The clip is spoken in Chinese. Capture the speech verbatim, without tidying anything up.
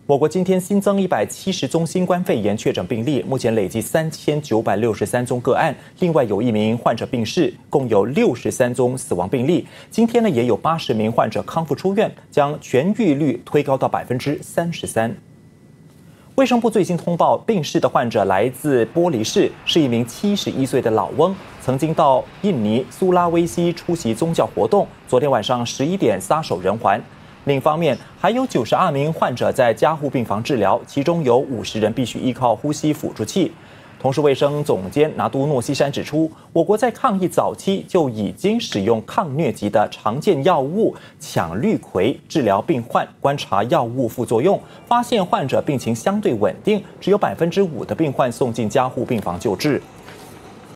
我国今天新增一百七十宗新冠肺炎确诊病例，目前累计三千九百六十三宗个案，另外有一名患者病逝，共有六十三宗死亡病例。今天呢，也有八十名患者康复出院，将痊愈率推高到百分之三十三。卫生部最新通报，病逝的患者来自玻璃市，是一名七十一岁的老翁，曾经到印尼苏拉威西出席宗教活动，昨天晚上十一点撒手人寰。另一方面，还有九十二名患者在加护病房治疗，其中有五十人必须依靠呼吸辅助器。同时，卫生总监拿督诺西山指出，我国在抗疫早期就已经使用抗疟疾的常见药物羟氯喹治疗病患，观察药物副作用，发现患者病情相对稳定，只有百分之五的病患送进加护病房救治。